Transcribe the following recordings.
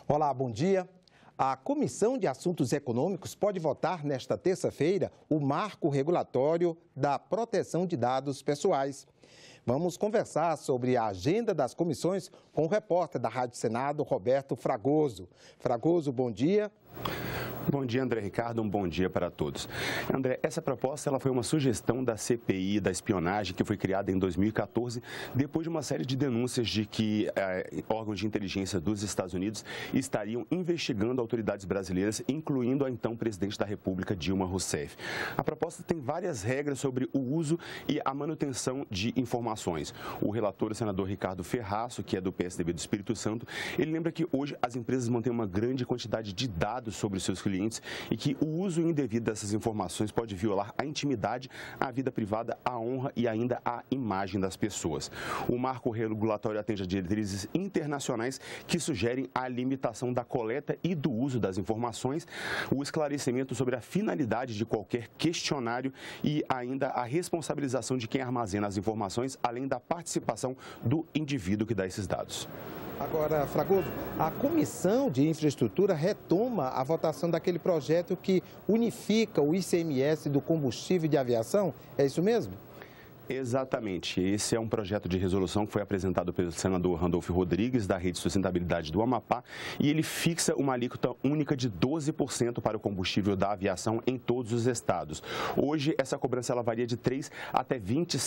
Olá, bom dia. A Comissão de Assuntos Econômicos pode votar nesta terça-feira o marco regulatório da proteção de dados pessoais. Vamos conversar sobre a agenda das comissões com o repórter da Rádio Senado, Roberto Fragoso. Fragoso, bom dia. Bom dia, André Ricardo, um bom dia para todos. André, essa proposta ela foi uma sugestão da CPI da espionagem que foi criada em 2014, depois de uma série de denúncias de que órgãos de inteligência dos Estados Unidos estariam investigando autoridades brasileiras, incluindo a então presidente da República, Dilma Rousseff. A proposta tem várias regras sobre o uso e a manutenção de informações. O relator, o senador Ricardo Ferraço, que é do PSDB do Espírito Santo, ele lembra que hoje as empresas mantêm uma grande quantidade de dados sobre os seus clientes e que o uso indevido dessas informações pode violar a intimidade, a vida privada, a honra e ainda a imagem das pessoas. O marco regulatório atende a diretrizes internacionais que sugerem a limitação da coleta e do uso das informações, o esclarecimento sobre a finalidade de qualquer questionário e ainda a responsabilização de quem armazena as informações, além da participação do indivíduo que dá esses dados. Agora, Fragoso, a Comissão de Infraestrutura retoma a votação daquele projeto que unifica o ICMS do combustível de aviação, é isso mesmo? Exatamente. Esse é um projeto de resolução que foi apresentado pelo senador Randolfo Rodrigues, da Rede de Sustentabilidade do Amapá, e ele fixa uma alíquota única de 12% para o combustível da aviação em todos os estados. Hoje, essa cobrança ela varia de 3% até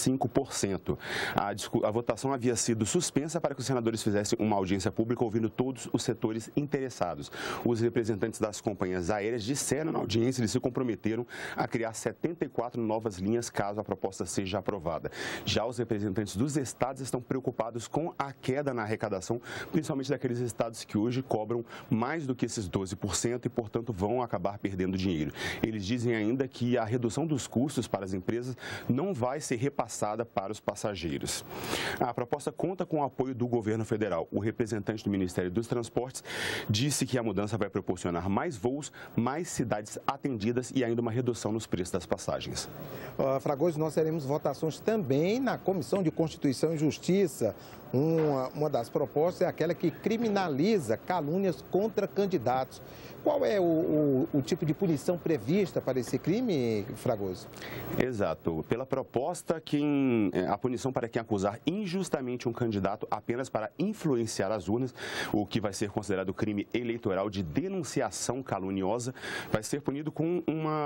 25%. A votação havia sido suspensa para que os senadores fizessem uma audiência pública ouvindo todos os setores interessados. Os representantes das companhias aéreas disseram na audiência, eles se comprometeram a criar 74 novas linhas caso a proposta seja aprovada. Já os representantes dos estados estão preocupados com a queda na arrecadação, principalmente daqueles estados que hoje cobram mais do que esses 12% e, portanto, vão acabar perdendo dinheiro. Eles dizem ainda que a redução dos custos para as empresas não vai ser repassada para os passageiros. A proposta conta com o apoio do governo federal. O representante do Ministério dos Transportes disse que a mudança vai proporcionar mais voos, mais cidades atendidas e ainda uma redução nos preços das passagens. Fragoso, nós teremos votações também na Comissão de Constituição e Justiça. Uma das propostas é aquela que criminaliza calúnias contra candidatos. Qual é o tipo de punição prevista para esse crime, Fragoso? Exato. Pela proposta, a punição para quem acusar injustamente um candidato apenas para influenciar as urnas, o que vai ser considerado crime eleitoral de denunciação caluniosa, vai ser punido com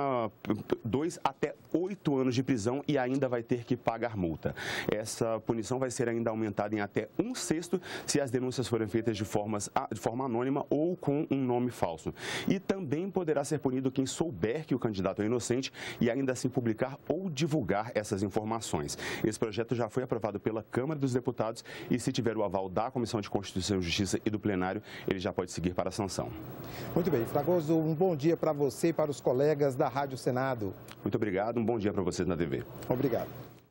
2 até 8 anos de prisão e ainda vai ter que pagar multa. Essa punição vai ser ainda aumentada em até 1/6 se as denúncias forem feitas de forma anônima ou com um nome falso. E também poderá ser punido quem souber que o candidato é inocente e ainda assim publicar ou divulgar essas informações. Esse projeto já foi aprovado pela Câmara dos Deputados e, se tiver o aval da Comissão de Constituição e Justiça e do plenário, ele já pode seguir para a sanção. Muito bem, Fragoso, um bom dia para você e para os colegas da Rádio Senado. Muito obrigado, um bom dia para vocês na TV. Obrigado.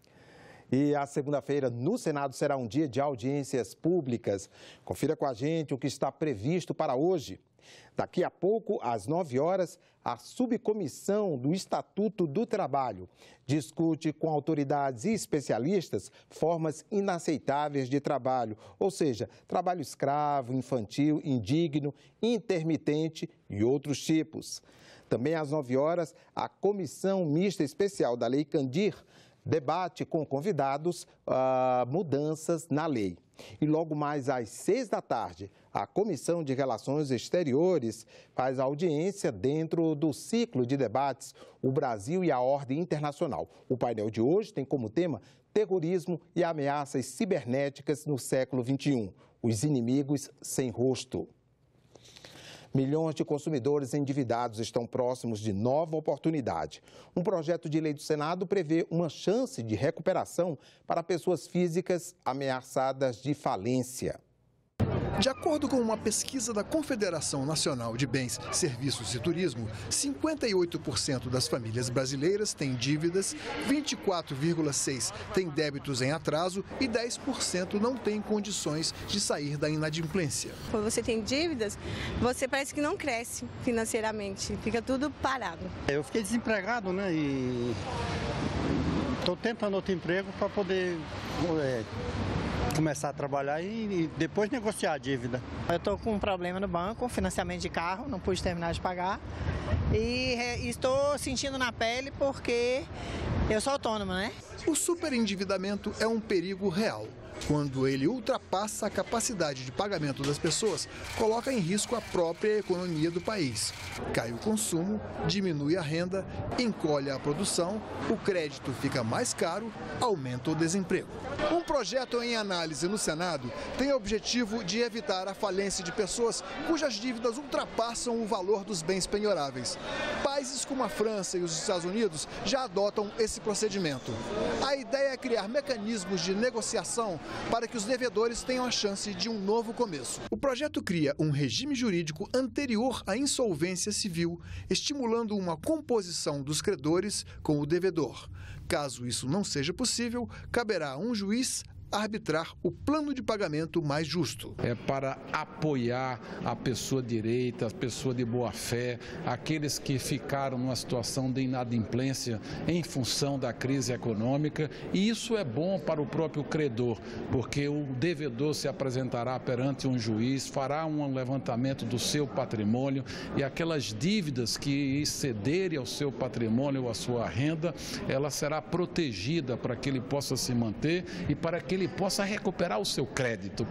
E a segunda-feira no Senado será um dia de audiências públicas. Confira com a gente o que está previsto para hoje. Daqui a pouco, às 9 horas, a subcomissão do Estatuto do Trabalho discute com autoridades e especialistas formas inaceitáveis de trabalho, ou seja, trabalho escravo, infantil, indigno, intermitente e outros tipos. Também às 9 horas, a Comissão Mista Especial da Lei Candir debate com convidados mudanças na lei. E logo mais às 6 da tarde, a Comissão de Relações Exteriores faz audiência dentro do ciclo de debates O Brasil e a Ordem Internacional. O painel de hoje tem como tema terrorismo e ameaças cibernéticas no século XXI. Os inimigos sem rosto. Milhões de consumidores endividados estão próximos de nova oportunidade. Um projeto de lei do Senado prevê uma chance de recuperação para pessoas físicas ameaçadas de falência. De acordo com uma pesquisa da Confederação Nacional de Bens, Serviços e Turismo, 58% das famílias brasileiras têm dívidas, 24,6% têm débitos em atraso e 10% não têm condições de sair da inadimplência. Quando você tem dívidas, você parece que não cresce financeiramente, fica tudo parado. Eu fiquei desempregado, né, e estou tentando outro emprego para poder começar a trabalhar e depois negociar a dívida. Eu estou com um problema no banco, financiamento de carro, não pude terminar de pagar. E estou sentindo na pele porque eu sou autônoma, né? O superendividamento é um perigo real. Quando ele ultrapassa a capacidade de pagamento das pessoas, coloca em risco a própria economia do país. Cai o consumo, diminui a renda, encolhe a produção, o crédito fica mais caro, aumenta o desemprego. Um projeto em análise no Senado tem o objetivo de evitar a falência de pessoas cujas dívidas ultrapassam o valor dos bens penhoráveis. Países como a França e os Estados Unidos já adotam esse procedimento. A ideia é criar mecanismos de negociação para que os devedores tenham a chance de um novo começo. O projeto cria um regime jurídico anterior à insolvência civil, estimulando uma composição dos credores com o devedor. Caso isso não seja possível, caberá a um juiz arbitrar o plano de pagamento mais justo. É para apoiar a pessoa direita, a pessoa de boa fé, aqueles que ficaram numa situação de inadimplência em função da crise econômica, e isso é bom para o próprio credor, porque o devedor se apresentará perante um juiz, fará um levantamento do seu patrimônio e aquelas dívidas que excederem ao seu patrimônio ou à sua renda, ela será protegida para que ele possa se manter e para que ele possa recuperar o seu crédito.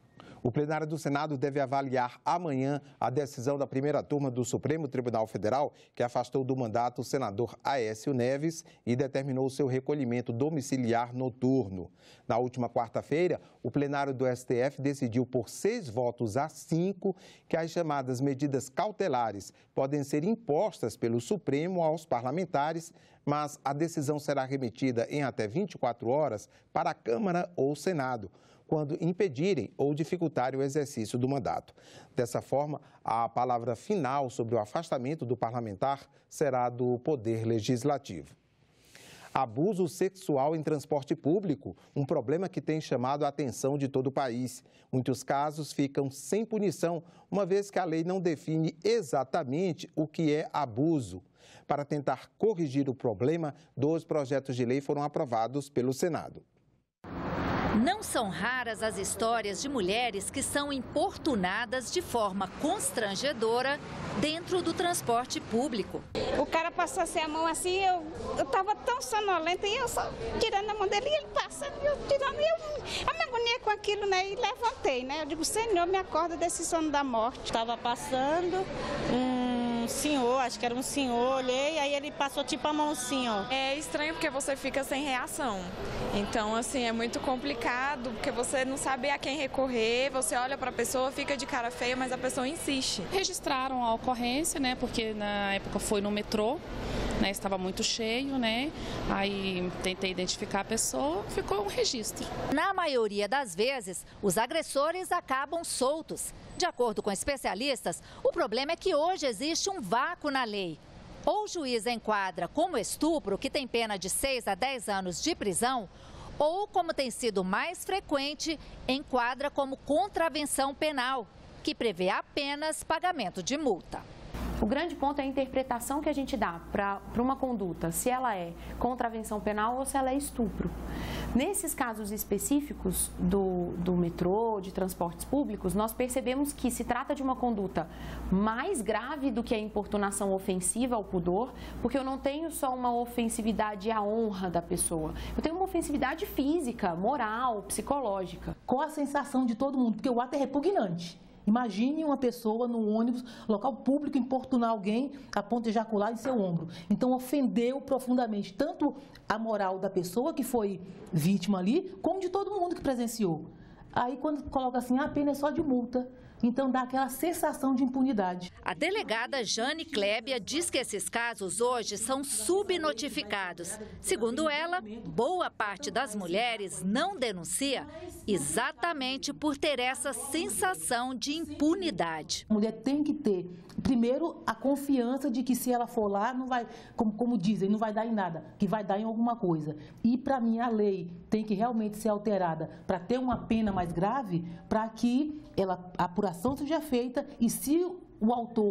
O plenário do Senado deve avaliar amanhã a decisão da primeira turma do Supremo Tribunal Federal, que afastou do mandato o senador Aécio Neves e determinou seu recolhimento domiciliar noturno. Na última quarta-feira, o plenário do STF decidiu por 6 votos a 5 que as chamadas medidas cautelares podem ser impostas pelo Supremo aos parlamentares, mas a decisão será remetida em até 24 horas para a Câmara ou Senado, quando impedirem ou dificultarem o exercício do mandato. Dessa forma, a palavra final sobre o afastamento do parlamentar será do Poder Legislativo. Abuso sexual em transporte público, um problema que tem chamado a atenção de todo o país. Muitos casos ficam sem punição, uma vez que a lei não define exatamente o que é abuso. Para tentar corrigir o problema, 2 projetos de lei foram aprovados pelo Senado. Não são raras as histórias de mulheres que são importunadas de forma constrangedora dentro do transporte público. O cara passou assim a mão assim, eu estava tão sonolenta e eu só tirando a mão dele e ele passando, eu tirando, eu me agoniei com aquilo, né, e levantei, né, eu digo, Senhor, me acorda desse sono da morte. Estava passando um senhor, acho que era um senhor, olhei, aí ele passou tipo a mão assim, ó. É estranho porque você fica sem reação, então assim, é muito complicado, porque você não sabe a quem recorrer, você olha para a pessoa, fica de cara feia, mas a pessoa insiste. Registraram a ocorrência, né, porque na época foi no metrô, né, estava muito cheio, né, aí tentei identificar a pessoa, ficou um registro. Na maioria das vezes, os agressores acabam soltos. De acordo com especialistas, o problema é que hoje existe um vácuo na lei. Ou o juiz enquadra como estupro, que tem pena de 6 a 10 anos de prisão, ou, como tem sido mais frequente, enquadra como contravenção penal, que prevê apenas pagamento de multa. O grande ponto é a interpretação que a gente dá para uma conduta, se ela é contravenção penal ou se ela é estupro. Nesses casos específicos do metrô, de transportes públicos, nós percebemos que se trata de uma conduta mais grave do que a importunação ofensiva ao pudor, porque eu não tenho só uma ofensividade à honra da pessoa, eu tenho uma ofensividade física, moral, psicológica. Com a sensação de todo mundo, porque o ato é repugnante. Imagine uma pessoa no ônibus, local público, importunar alguém a ponto de ejacular em seu ombro. Então, ofendeu profundamente tanto a moral da pessoa que foi vítima ali, como de todo mundo que presenciou. Aí, quando coloca assim, a pena é só de multa. Então, dá aquela sensação de impunidade. A delegada Jane Klebia diz que esses casos hoje são subnotificados. Segundo ela, boa parte das mulheres não denuncia exatamente por ter essa sensação de impunidade. A mulher tem que ter, primeiro, a confiança de que se ela for lá, não vai, como dizem, não vai dar em nada, que vai dar em alguma coisa. E, para mim, a lei tem que realmente ser alterada para ter uma pena mais grave, para que a apuração seja feita e, se o autor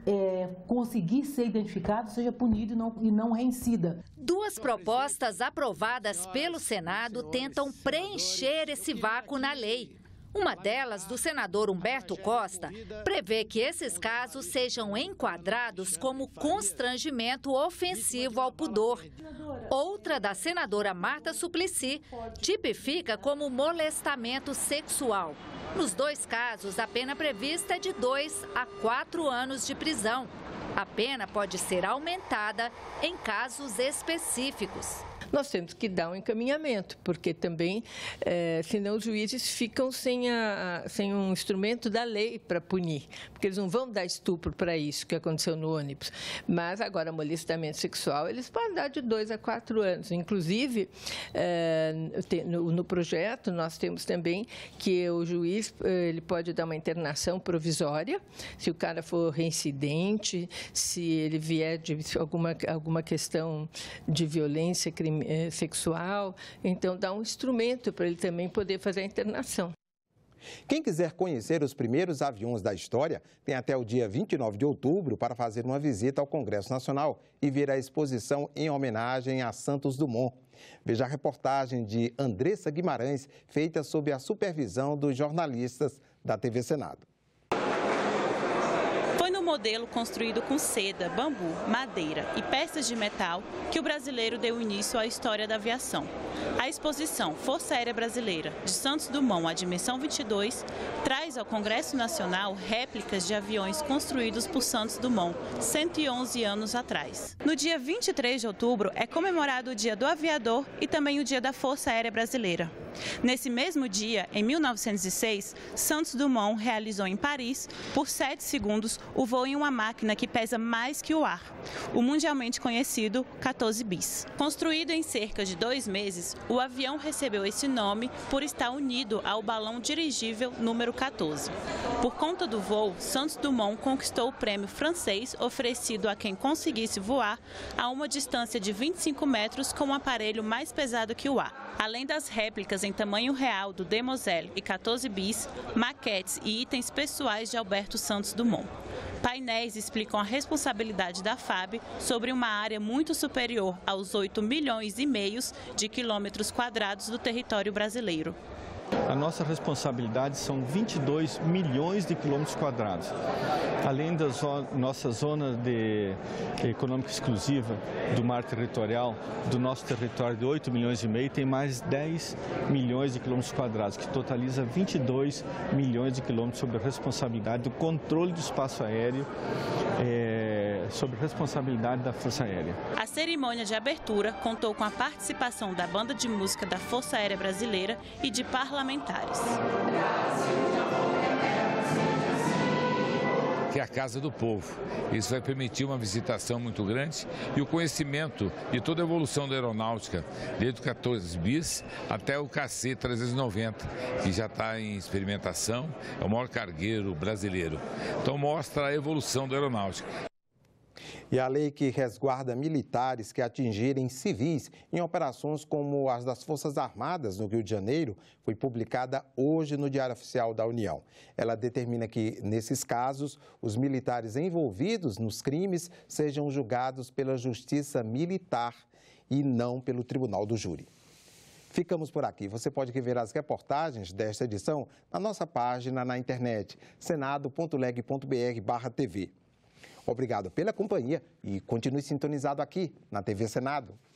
conseguir ser identificado, seja punido e não reincida. Duas propostas aprovadas pelo Senado tentam preencher esse vácuo na lei. Uma delas, do senador Humberto Costa, prevê que esses casos sejam enquadrados como constrangimento ofensivo ao pudor. Outra, da senadora Marta Suplicy, tipifica como molestamento sexual. Nos dois casos, a pena prevista é de 2 a 4 anos de prisão. A pena pode ser aumentada em casos específicos. Nós temos que dar um encaminhamento, porque também, senão os juízes ficam sem um instrumento da lei para punir, porque eles não vão dar estupro para isso que aconteceu no ônibus. Mas agora, molestamento sexual, eles podem dar de 2 a 4 anos. Inclusive, no projeto, nós temos também que o juiz ele pode dar uma internação provisória, se o cara for reincidente, se ele vier de alguma questão de violência sexual, então dá um instrumento para ele também poder fazer a internação. Quem quiser conhecer os primeiros aviões da história, tem até o dia 29 de outubro para fazer uma visita ao Congresso Nacional e ver a exposição em homenagem a Santos Dumont. Veja a reportagem de Andressa Guimarães, feita sob a supervisão dos jornalistas da TV Senado. Foi no modelo construído com seda, bambu, madeira e peças de metal que o brasileiro deu início à história da aviação. A exposição Força Aérea Brasileira, de Santos Dumont à Dimensão 22, traz ao Congresso Nacional réplicas de aviões construídos por Santos Dumont 111 anos atrás. No dia 23 de outubro é comemorado o Dia do Aviador e também o Dia da Força Aérea Brasileira. Nesse mesmo dia, em 1906, Santos Dumont realizou em Paris, por 7 segundos, o voo em uma máquina que pesa mais que o ar, o mundialmente conhecido 14 bis. Construído em cerca de 2 meses, o avião recebeu esse nome por estar unido ao balão dirigível número 14. Por conta do voo, Santos Dumont conquistou o prêmio francês oferecido a quem conseguisse voar a uma distância de 25 metros com um aparelho mais pesado que o ar. Além das réplicas em tamanho real do Demoiselle e 14 bis, maquetes e itens pessoais de Alberto Santos Dumont. Painéis explicam a responsabilidade da FAB sobre uma área muito superior aos 8,5 milhões de quilômetros quadrados do território brasileiro. A nossa responsabilidade são 22 milhões de quilômetros quadrados. Além da nossa zona econômica exclusiva do mar territorial, do nosso território de 8,5 milhões, tem mais 10 milhões de quilômetros quadrados, que totaliza 22 milhões de quilômetros sob a responsabilidade do controle do espaço aéreo, sob responsabilidade da Força Aérea. A cerimônia de abertura contou com a participação da Banda de Música da Força Aérea Brasileira e de parlamentares. Que é a Casa do Povo. Isso vai permitir uma visitação muito grande e o conhecimento de toda a evolução da aeronáutica, desde o 14 bis até o KC-390, que já está em experimentação, é o maior cargueiro brasileiro. Então mostra a evolução da aeronáutica. E a lei que resguarda militares que atingirem civis em operações como as das Forças Armadas no Rio de Janeiro foi publicada hoje no Diário Oficial da União. Ela determina que, nesses casos, os militares envolvidos nos crimes sejam julgados pela Justiça Militar e não pelo Tribunal do Júri. Ficamos por aqui. Você pode rever as reportagens desta edição na nossa página na internet, senado.leg.br/tv. Obrigado pela companhia e continue sintonizado aqui na TV Senado.